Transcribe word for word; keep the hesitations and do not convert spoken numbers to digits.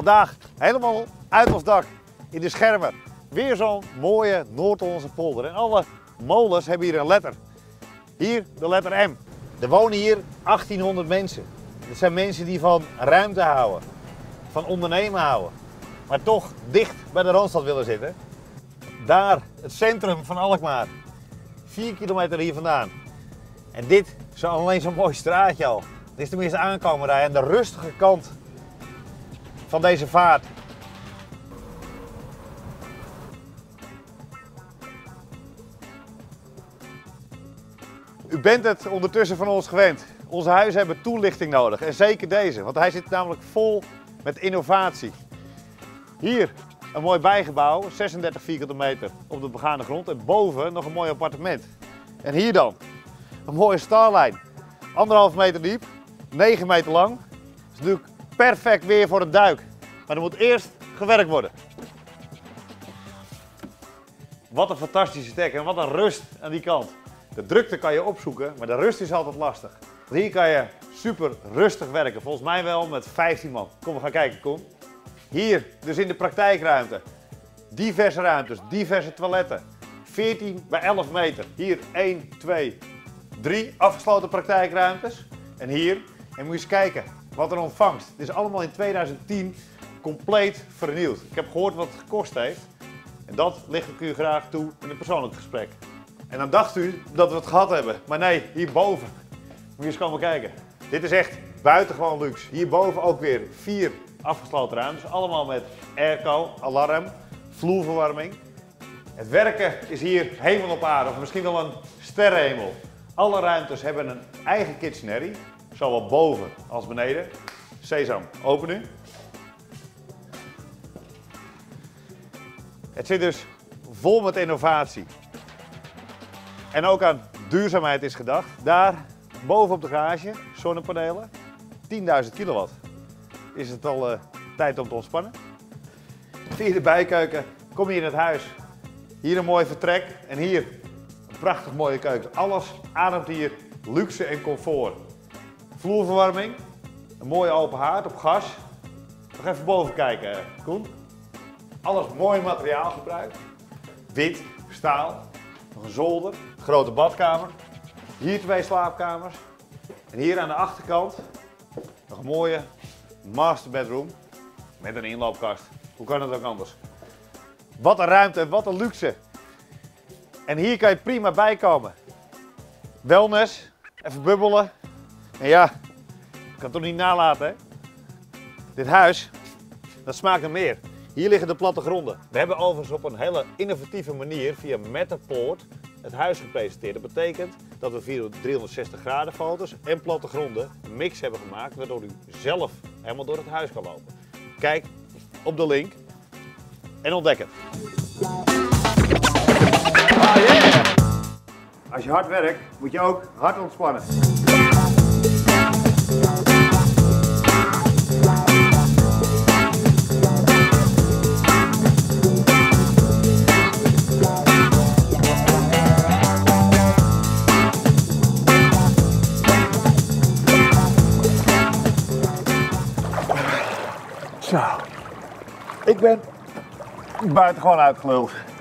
Vandaag helemaal uit ons dak in de schermen. Weer zo'n mooie Noord-Hollandse polder. En alle molens hebben hier een letter. Hier de letter M. Er wonen hier achttienhonderd mensen. Dat zijn mensen die van ruimte houden, van ondernemen houden. Maar toch dicht bij de Randstad willen zitten. Daar het centrum van Alkmaar. vier kilometer hier vandaan. En dit is alleen zo'n mooi straatje al. Dit is tenminste aankomen rijden aan de rustige kant van deze vaart. U bent het ondertussen van ons gewend. Onze huizen hebben toelichting nodig en zeker deze, want hij zit namelijk vol met innovatie. Hier een mooi bijgebouw, zesendertig vierkante meter op de begane grond en boven nog een mooi appartement. En hier dan een mooie starlijn, anderhalf meter diep, negen meter lang. Dat is natuurlijk perfect weer voor een duik, maar er moet eerst gewerkt worden. Wat een fantastische dek en wat een rust aan die kant. De drukte kan je opzoeken, maar de rust is altijd lastig. Hier kan je super rustig werken, volgens mij wel met vijftien man. Kom, we gaan kijken, Koen. Hier, dus in de praktijkruimte. Diverse ruimtes, diverse toiletten. veertien bij elf meter. Hier één, twee, drie afgesloten praktijkruimtes. En hier, en moet je eens kijken wat er ontvangst. Dit is allemaal in tweeduizend tien compleet vernieuwd. Ik heb gehoord wat het gekost heeft. En dat ligt ik u graag toe in een persoonlijk gesprek. En dan dacht u dat we het gehad hebben. Maar nee, hierboven. Moet je eens komen kijken. Dit is echt buitengewoon luxe. Hierboven ook weer vier afgesloten ruimtes. Allemaal met airco, alarm, vloerverwarming. Het werken is hier hemel op aarde. Of misschien wel een sterrenhemel. Alle ruimtes hebben een eigen kitchenerie. Zowel boven als beneden. Sesam, open nu. Het zit dus vol met innovatie. En ook aan duurzaamheid is gedacht. Daar boven op de garage, zonnepanelen, tienduizend kilowatt. Is het al uh, tijd om te ontspannen. Via de bijkeuken kom je in het huis. Hier een mooi vertrek en hier een prachtig mooie keuken. Alles ademt hier luxe en comfort. Vloerverwarming, een mooie open haard op gas. Nog even boven kijken, Koen. Alles mooi materiaal gebruikt. Wit, staal, nog een zolder, grote badkamer. Hier twee slaapkamers. En hier aan de achterkant nog een mooie master bedroom met een inloopkast. Hoe kan het ook anders? Wat een ruimte en wat een luxe. En hier kan je prima bijkomen. Wellness, even bubbelen. En ja, ik kan het toch niet nalaten, hè? Dit huis, dat smaakt naar meer. Hier liggen de plattegronden. We hebben overigens op een hele innovatieve manier via Matterport het huis gepresenteerd. Dat betekent dat we via driehonderdzestig graden foto's en plattegronden een mix hebben gemaakt waardoor u zelf helemaal door het huis kan lopen. Kijk op de link en ontdek het. Ah, yeah. Als je hard werkt moet je ook hard ontspannen. Zo, ik ben buitengewoon uitgeluld.